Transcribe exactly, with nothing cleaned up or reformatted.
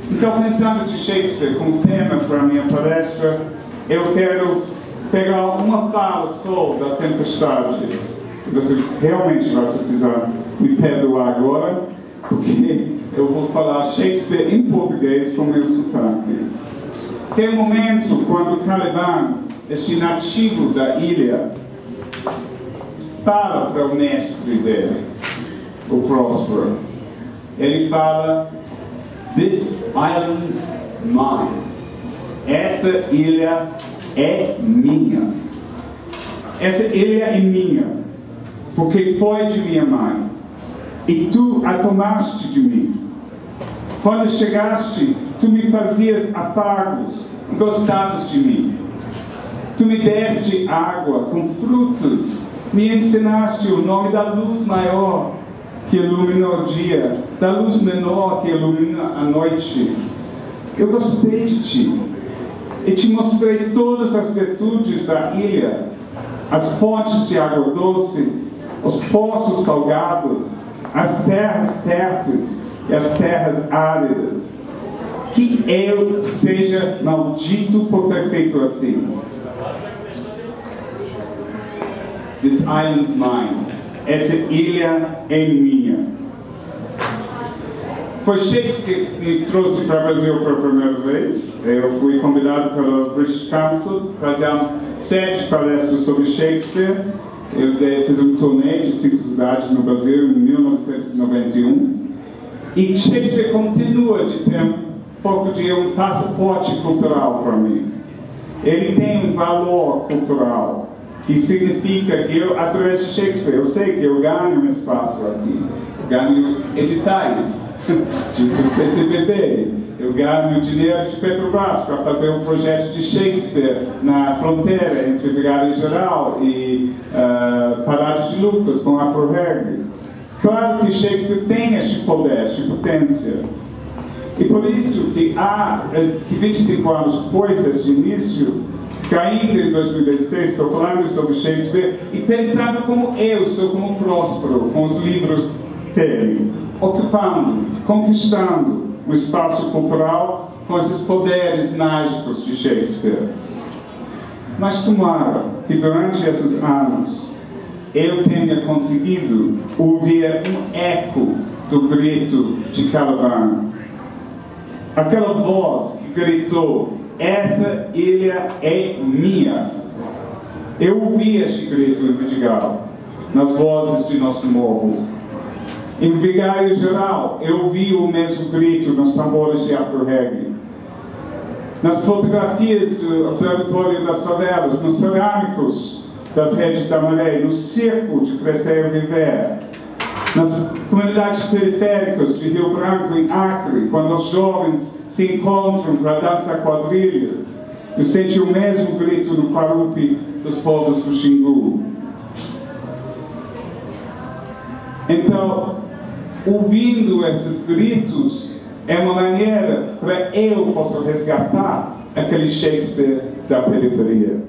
Então, pensando de Shakespeare como tema para a minha palestra, eu quero pegar uma fala só da Tempestade. Você realmente vai precisar me perdoar agora, porque eu vou falar Shakespeare em português com meu sotaque. Tem um momento quando Caliban, este nativo da ilha, fala para o mestre dele, o Próspero. Ele fala: "This island's mine." Essa ilha é minha. Essa ilha é minha, porque foi de minha mãe, e tu a tomaste de mim. Quando chegaste, tu me fazias afagos e gostavas de mim. Tu me deste água com frutos, me ensinaste o nome da luz maior que ilumina o dia, da luz menor que ilumina a noite. Eu gostei de ti e te mostrei todas as virtudes da ilha, as fontes de água doce, os poços salgados, as terras férteis e as terras áridas. Que eu seja maldito por ter feito assim. This island's mine. Essa ilha é minha. Foi Shakespeare que me trouxe para o Brasil pela primeira vez. Eu fui convidado pelo British Council para fazer uma série de palestras sobre Shakespeare. Eu fiz um turnê de cinco cidades no Brasil em mil novecentos e noventa e um. E Shakespeare continua de ser um pouco de um passaporte cultural para mim. Ele tem um valor cultural, que significa que eu, através de Shakespeare, eu sei que eu ganho um espaço aqui. Eu ganho editais de C C B B. Eu ganho dinheiro de Petrobras para fazer um projeto de Shakespeare na fronteira entre Vigário Geral e uh, Parada de Lucas com a Afro-Reg. Claro que Shakespeare tem este poder, esta potência. E por isso que há, que vinte e cinco anos depois desse início, caindo em dois mil e dezesseis, estou falando sobre Shakespeare e pensando como eu sou como Próspero, com os livros dele, ocupando, conquistando o espaço cultural com esses poderes mágicos de Shakespeare. Mas tomara que durante esses anos eu tenha conseguido ouvir um eco do grito de Caliban. Aquela voz que gritou: "Essa ilha é minha." Eu ouvi este grito em Vidigal, nas vozes de nosso morro. Em Vigário Geral, eu ouvi o mesmo grito nos tambores de Afro-Reg. Nas fotografias do Observatório das Favelas, nos cerâmicos das Redes da Maré, no circo de Crescer e Viver, nas comunidades periféricas de Rio Branco e Acre, quando os jovens se encontram para dançar quadrilhas, eu senti o mesmo grito no Parupi dos povos do Xingu. Então, ouvindo esses gritos, é uma maneira para eu possa resgatar aquele Shakespeare da periferia.